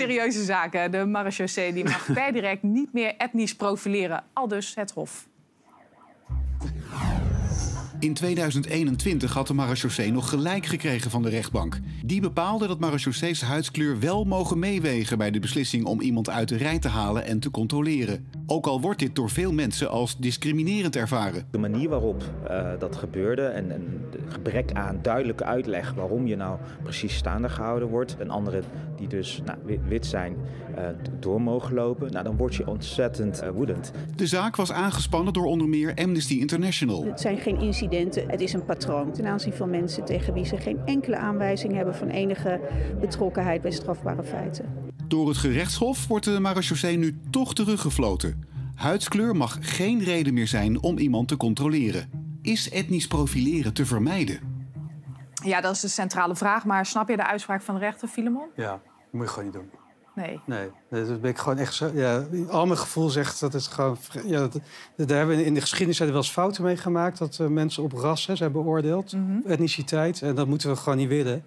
serieuze zaken. De marechaussee die mag per direct niet meer etnisch profileren. Aldus het Hof. In 2021 had de marechaussee nog gelijk gekregen van de rechtbank. Die bepaalde dat marechaussees huidskleur wel mogen meewegen bij de beslissing om iemand uit de rij te halen en te controleren. Ook al wordt dit door veel mensen als discriminerend ervaren. De manier waarop dat gebeurde en het gebrek aan duidelijke uitleg waarom je nou precies staande gehouden wordt. En anderen die dus wit zijn door mogen lopen, dan word je ontzettend woedend. De zaak was aangespannen door onder meer Amnesty International. Het zijn geen incidenten, het is een patroon ten aanzien van mensen tegen wie ze geen enkele aanwijzing hebben van enige betrokkenheid bij strafbare feiten. Door het gerechtshof wordt de marechaussee nu toch teruggefloten. Huidskleur mag geen reden meer zijn om iemand te controleren. Is etnisch profileren te vermijden? Ja, dat is de centrale vraag. Maar snap je de uitspraak van de rechter, Filemon? Ja, dat moet je gewoon niet doen. Nee. Dat ben ik gewoon echt zo. Ja, al mijn gevoel zegt dat is gewoon. Ja, daar hebben we in de geschiedenis wel eens fouten mee gemaakt. Dat mensen op ras zijn beoordeeld, etniciteit. En dat moeten we gewoon niet willen.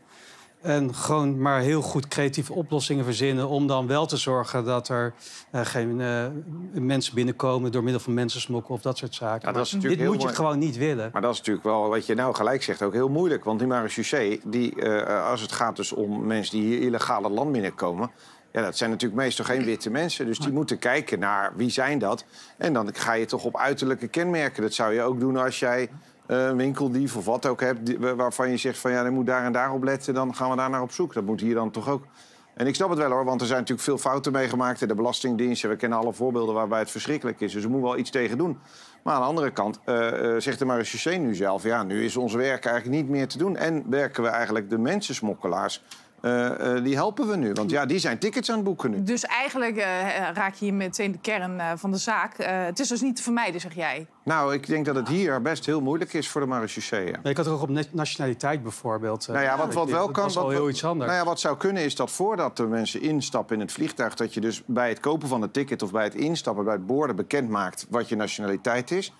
En gewoon maar heel goed creatieve oplossingen verzinnen om dan wel te zorgen dat er geen mensen binnenkomen door middel van mensensmokkel of dat soort zaken. Ja, dit moet je gewoon niet willen. Maar dat is natuurlijk wel, wat je nou gelijk zegt, ook heel moeilijk. Want die marechaussee, als het gaat dus om mensen die hier illegaal het land binnenkomen, ja, dat zijn natuurlijk meestal geen witte mensen. Dus die moeten kijken naar wie zijn dat. En dan ga je toch op uiterlijke kenmerken. Dat zou je ook doen als jij een winkeldief of wat ook hebt, waarvan je zegt van ja, dan moet daar en daar op letten, dan gaan we daar naar op zoek. Dat moet hier dan toch ook. En ik snap het wel hoor, want er zijn natuurlijk veel fouten meegemaakt in de Belastingdienst. We kennen alle voorbeelden waarbij het verschrikkelijk is. Dus er moet wel iets tegen doen. Maar aan de andere kant zegt de marechaussee nu zelf, ja, nu is ons werk eigenlijk niet meer te doen. En werken we eigenlijk de mensensmokkelaars. Die helpen we nu, want ja, die zijn tickets aan het boeken nu. Dus eigenlijk raak je hier meteen de kern van de zaak. Het is dus niet te vermijden, zeg jij? Nou, ik denk dat het hier best heel moeilijk is voor de marechaussee. Ja. Ik had er ook op nationaliteit bijvoorbeeld. Nou ja, wat wel kan, dat is wel heel iets anders. Nou ja, wat zou kunnen is dat voordat de mensen instappen in het vliegtuig, dat je dus bij het kopen van het ticket of bij het instappen, bij het boorden bekend maakt wat je nationaliteit is.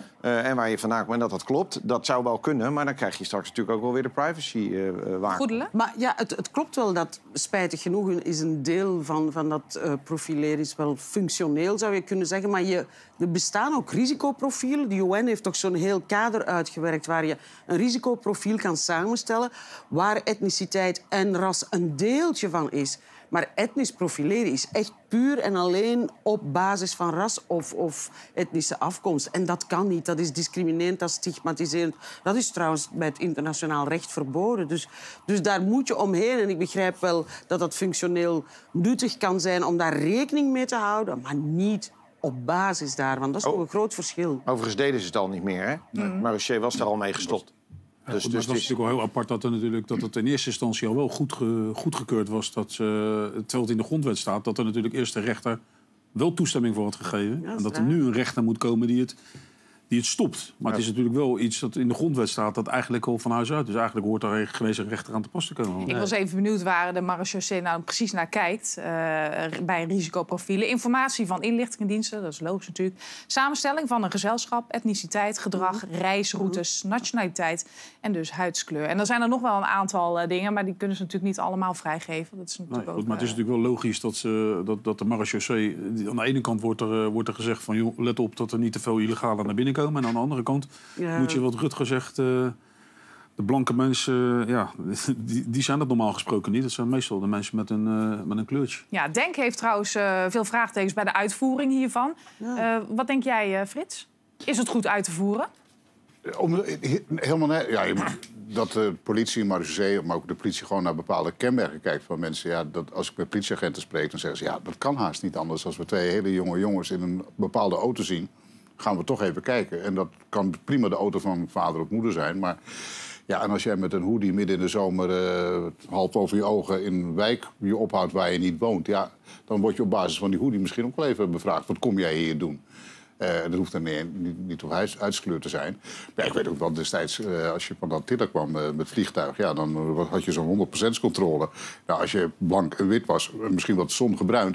En waar je vandaan komt en dat klopt. Dat zou wel kunnen, maar dan krijg je straks natuurlijk ook wel weer de privacy waken. Maar ja, het klopt wel dat spijtig genoeg is een deel van dat profileren is wel functioneel, zou je kunnen zeggen. Maar er bestaan ook risicoprofielen. De UN heeft toch zo'n heel kader uitgewerkt waar je een risicoprofiel kan samenstellen, waar etniciteit en ras een deeltje van is. Maar etnisch profileren is echt puur en alleen op basis van ras of etnische afkomst. En dat kan niet. Dat is discriminerend, dat is stigmatiserend. Dat is trouwens bij het internationaal recht verboden. Dus daar moet je omheen. En ik begrijp wel dat dat functioneel nuttig kan zijn om daar rekening mee te houden, maar niet op basis daarvan. Dat is toch een groot verschil. Overigens deden ze het al niet meer, hè? Marechaussee was daar al mee gestopt. Ja, dus dat is natuurlijk wel heel apart dat het in eerste instantie al wel goedgekeurd was. Terwijl het in de grondwet staat, dat er natuurlijk eerst de rechter wel toestemming voor had gegeven. Ja, en dat er nu een rechter moet komen die het stopt. Maar het is natuurlijk wel iets dat in de grondwet staat dat eigenlijk al van huis uit. Dus eigenlijk hoort daar gewezen rechter aan te pas te komen. Ik was even benieuwd waar de marechaussee nou precies naar kijkt bij risicoprofielen. Informatie van inlichtingendiensten, dat is logisch natuurlijk. Samenstelling van een gezelschap, etniciteit, gedrag, reisroutes, nationaliteit en dus huidskleur. En dan zijn er nog wel een aantal dingen, maar die kunnen ze natuurlijk niet allemaal vrijgeven. Dat is natuurlijk ook, maar het is natuurlijk wel logisch dat de marechaussee, aan de ene kant wordt er gezegd van joh, let op dat er niet te veel illegalen naar binnen komen. En aan de andere kant moet je, wat Rutger zegt, de blanke mensen, die zijn dat normaal gesproken niet. Dat zijn meestal de mensen met een kleurtje. Ja, Denk heeft trouwens veel vraagtekens bij de uitvoering hiervan. Ja. Wat denk jij, Frits? Is het goed uit te voeren? Helemaal net. Ja, dat de politie en marechaussee, maar ook de politie gewoon naar bepaalde kenmerken kijkt van mensen. Ja, als ik met politieagenten spreek, dan zeggen ze ja, dat kan haast niet anders. Als we twee hele jonge jongens in een bepaalde auto zien, gaan we toch even kijken. En dat kan prima de auto van vader of moeder zijn. Maar ja, en als jij met een hoodie midden in de zomer half over je ogen in een wijk je ophoudt waar je niet woont, ja, dan word je op basis van die hoodie misschien ook wel even bevraagd. Wat kom jij hier doen? Dat hoeft dan niet op huidskleur te zijn. Maar ik weet ook wel destijds, als je van dat Tiller kwam met vliegtuig, ja, dan had je zo'n 100% controle. Nou, als je blank en wit was, misschien wat zongebruind,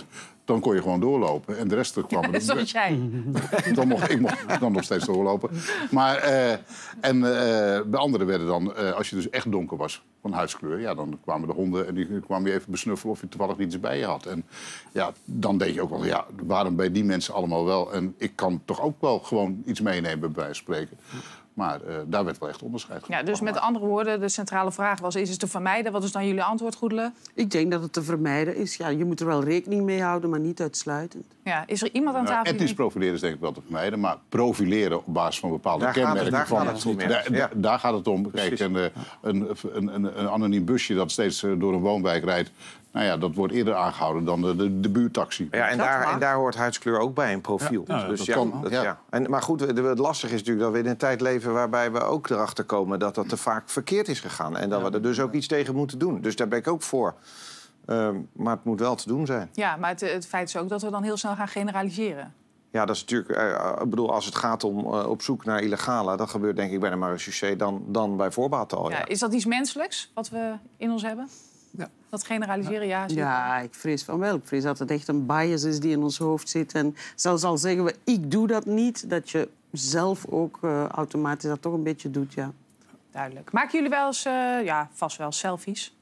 dan kon je gewoon doorlopen. En de rest kwam er... Zoals jij. Dan mocht ik dan nog steeds doorlopen. Maar, bij anderen werden dan, als je dus echt donker was van huidskleur... ja, dan kwamen de honden en die kwamen je even besnuffelen... of je toevallig iets bij je had. En ja, dan denk je ook wel, ja, waarom bij die mensen allemaal wel? En ik kan toch ook wel gewoon iets meenemen, bij wijze van spreken. Maar daar werd wel echt onderscheid gemaakt. Ja, dus met andere woorden, de centrale vraag was... is het te vermijden? Wat is dan jullie antwoord, Goedele? Ik denk dat het te vermijden is. Ja, je moet er wel rekening mee houden, maar niet uitsluitend. Ja, is er iemand aan tafel... Etnisch profileren is denk ik wel te vermijden. Maar profileren op basis van bepaalde kenmerken... Daar gaat het om. Kijk, een anoniem busje dat steeds door een woonwijk rijdt... nou ja, dat wordt eerder aangehouden dan de buurttaxi. Ja, en daar hoort huidskleur ook bij, een profiel. Ja, dus dat kan. Maar goed, het lastige is natuurlijk dat we in een tijd leven... waarbij we ook erachter komen dat dat te vaak verkeerd is gegaan. En dat we er dus ook iets tegen moeten doen. Dus daar ben ik ook voor. Maar het moet wel te doen zijn. Ja, maar het feit is ook dat we dan heel snel gaan generaliseren. Ja, dat is natuurlijk... ik bedoel, als het gaat om op zoek naar illegale... dat gebeurt denk ik bij de marechaussee dan bij voorbaat al. Ja. Is dat iets menselijks wat we in ons hebben? Ja. Dat generaliseren, ja, ik vrees van wel. Ik vrees dat het echt een bias is die in ons hoofd zit. En zelfs al zeggen we, ik doe dat niet... dat je zelf ook automatisch dat toch een beetje doet, ja. Duidelijk. Maken jullie wel eens, vast wel, selfies?